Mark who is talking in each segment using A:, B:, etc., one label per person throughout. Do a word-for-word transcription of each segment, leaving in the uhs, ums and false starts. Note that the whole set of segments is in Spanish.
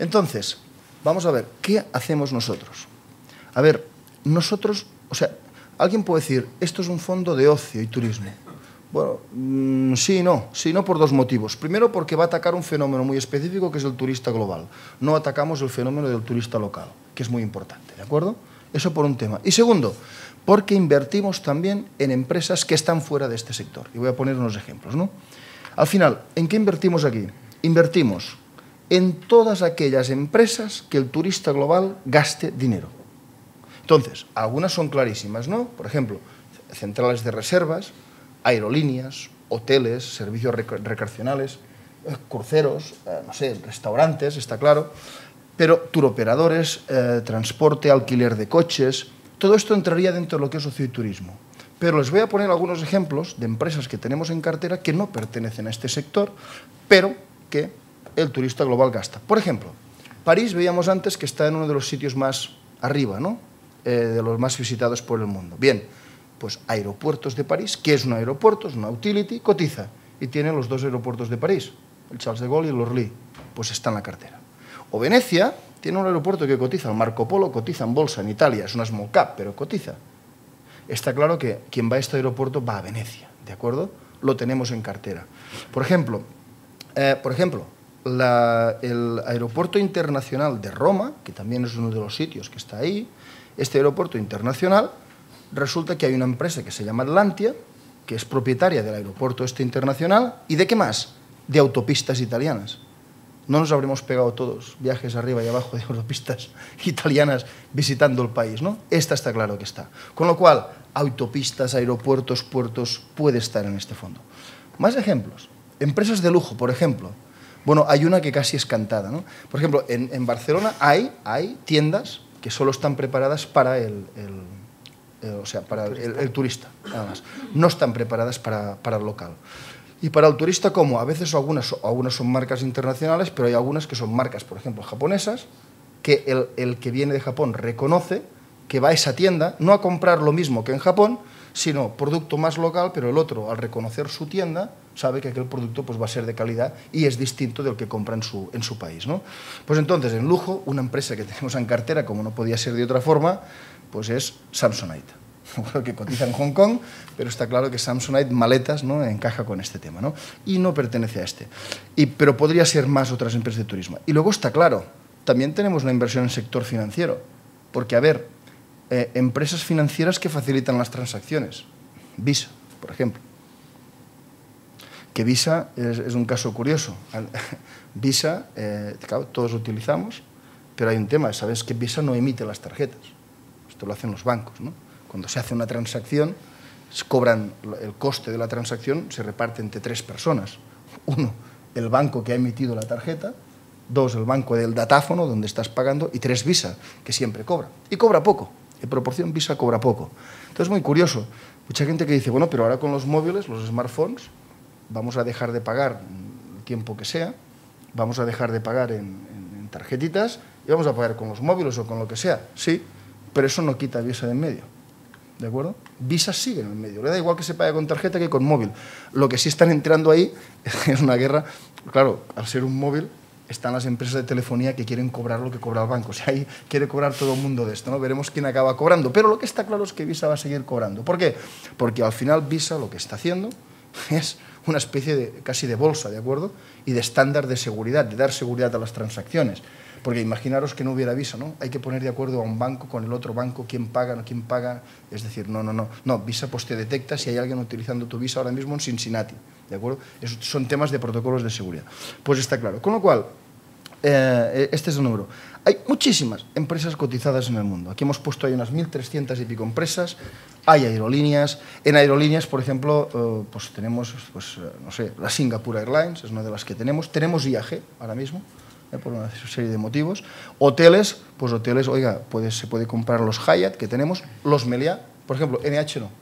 A: Entonces, vamos a ver, ¿qué hacemos nosotros? A ver, nosotros, o sea, alguien puede decir, esto es un fondo de ocio y turismo. Bueno, mmm, sí y no, sí y no por dos motivos. Primero, porque va a atacar un fenómeno muy específico que es el turista global. No atacamos el fenómeno del turista local, que es muy importante, ¿de acuerdo? Eso por un tema. Y segundo, porque invertimos también en empresas que están fuera de este sector. Y voy a poner unos ejemplos, ¿no? Al final, ¿en qué invertimos aquí? Invertimos en todas aquellas empresas que el turista global gaste dinero. Entonces, algunas son clarísimas, ¿no? Por ejemplo, centrales de reservas, aerolíneas, hoteles, servicios recreacionales, cruceros, eh, no sé, restaurantes, está claro, pero turoperadores, eh, transporte, alquiler de coches, todo esto entraría dentro de lo que es ocio y turismo. Pero les voy a poner algunos ejemplos de empresas que tenemos en cartera que no pertenecen a este sector, pero que el turista global gasta. Por ejemplo, París, veíamos antes que está en uno de los sitios más arriba, ¿no? Eh, de los más visitados por el mundo. Bien, pues Aeropuertos de París, que es un aeropuerto, es una utility, cotiza, y tiene los dos aeropuertos de París, el Charles de Gaulle y el Orly, pues está en la cartera. O Venecia tiene un aeropuerto que cotiza, el Marco Polo cotiza en bolsa en Italia, es una small cap, pero cotiza. Está claro que quien va a este aeropuerto va a Venecia, ¿de acuerdo? Lo tenemos en cartera. Por ejemplo, eh, por ejemplo la, el aeropuerto internacional de Roma, que también es uno de los sitios que está ahí, este aeropuerto internacional, resulta que hay una empresa que se llama Atlantia, que es propietaria del aeropuerto este internacional, ¿y de qué más? De autopistas italianas. No nos habremos pegado todos viajes arriba y abajo de autopistas italianas visitando el país, ¿no? Esta está claro que está. Con lo cual, autopistas, aeropuertos, puertos, puede estar en este fondo. Más ejemplos. Empresas de lujo, por ejemplo. Bueno, hay una que casi es cantada, ¿no? Por ejemplo, en, en Barcelona hay, hay tiendas que solo están preparadas para el... el eh, o sea, para el, el, el turista, nada más. No están preparadas para, para el local. Y para el turista, ¿cómo? A veces algunas, algunas son marcas internacionales, pero hay algunas que son marcas, por ejemplo, japonesas, que el, el que viene de Japón reconoce que va a esa tienda, no a comprar lo mismo que en Japón, sino producto más local, pero el otro, al reconocer su tienda, sabe que aquel producto pues, va a ser de calidad y es distinto del que compra en su, en su país, ¿no? Pues entonces, en lujo, una empresa que tenemos en cartera, como no podía ser de otra forma, pues es Samsonite, que cotiza en Hong Kong, pero está claro que Samsonite, maletas, ¿no? Encaja con este tema, ¿no? Y no pertenece a este. Y, pero podría ser más otras empresas de turismo. Y luego está claro, también tenemos una inversión en el sector financiero, porque, a ver, eh, empresas financieras que facilitan las transacciones. Visa, por ejemplo. Que Visa es, es un caso curioso. Visa, eh, claro, todos lo utilizamos, pero hay un tema, ¿sabes? Que Visa no emite las tarjetas. Esto lo hacen los bancos, ¿no? Cuando se hace una transacción, cobran el coste de la transacción, se reparte entre tres personas. Uno, el banco que ha emitido la tarjeta. Dos, el banco del datáfono, donde estás pagando. Y tres, Visa, que siempre cobra. Y cobra poco. En proporción, Visa cobra poco. Entonces, muy curioso. Mucha gente que dice, bueno, pero ahora con los móviles, los smartphones, vamos a dejar de pagar el tiempo que sea, vamos a dejar de pagar en, en, en tarjetitas y vamos a pagar con los móviles o con lo que sea. Sí, pero eso no quita Visa de en medio. ¿De acuerdo? Visa sigue en el medio. Le da igual que se pague con tarjeta que con móvil. Lo que sí están entrando ahí es una guerra. Claro, al ser un móvil, están las empresas de telefonía que quieren cobrar lo que cobra el banco. O sea, ahí quiere cobrar todo el mundo de esto, ¿no? Veremos quién acaba cobrando. Pero lo que está claro es que Visa va a seguir cobrando. ¿Por qué? Porque al final Visa lo que está haciendo es una especie de, casi de bolsa, ¿de acuerdo? Y de estándar de seguridad, de dar seguridad a las transacciones. Porque imaginaros que no hubiera Visa, ¿no? Hay que poner de acuerdo a un banco con el otro banco, quién paga, no quién paga. Es decir, no, no, no. No, Visa pues te detecta si hay alguien utilizando tu Visa ahora mismo en Cincinnati, ¿de acuerdo? Esos son temas de protocolos de seguridad. Pues está claro. Con lo cual, eh, este es el número. Hay muchísimas empresas cotizadas en el mundo. Aquí hemos puesto ahí unas mil trescientas y pico empresas. Hay aerolíneas. En aerolíneas, por ejemplo, eh, pues tenemos, pues, no sé, la Singapore Airlines, es una de las que tenemos. Tenemos I A G ahora mismo, eh, por una serie de motivos. Hoteles, pues hoteles, oiga, puede, se puede comprar los Hyatt que tenemos, los Meliá, por ejemplo, N H no.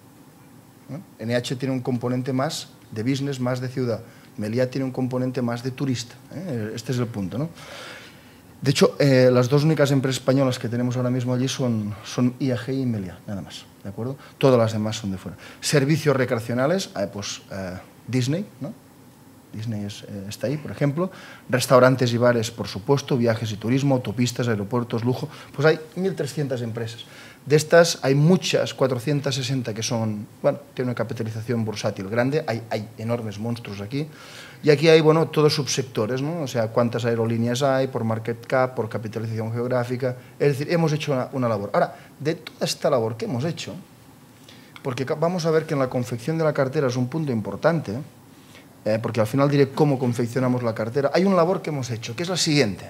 A: ¿Eh? N H tiene un componente más de business, más de ciudad. Meliá tiene un componente más de turista. ¿Eh? Este es el punto, ¿no? De hecho, eh, las dos únicas empresas españolas que tenemos ahora mismo allí son, son I A G y Meliá, nada más, ¿de acuerdo? Todas las demás son de fuera. Servicios recreacionales, eh, pues eh, Disney, ¿no? Disney es, eh, está ahí, por ejemplo, restaurantes y bares, por supuesto, viajes y turismo, autopistas, aeropuertos, lujo, pues hay mil trescientas empresas. De estas hay muchas, cuatrocientas sesenta, que son, bueno, tienen una capitalización bursátil grande, hay, hay enormes monstruos aquí, y aquí hay, bueno, todos subsectores, ¿no? O sea, cuántas aerolíneas hay, por market cap, por capitalización geográfica, es decir, hemos hecho una, una labor. Ahora, de toda esta labor que hemos hecho, porque vamos a ver que en la confección de la cartera es un punto importante, eh, porque al final diré cómo confeccionamos la cartera, hay una labor que hemos hecho, que es la siguiente.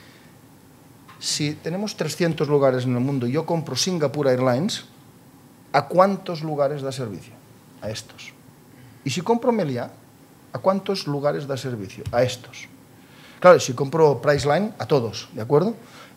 A: Si tenemos trescientos lugares en el mundo y yo compro Singapore Airlines, ¿a cuántos lugares da servicio? A estos. Y si compro Meliá, ¿a cuántos lugares da servicio? A estos. Claro, si compro Priceline, a todos, ¿de acuerdo?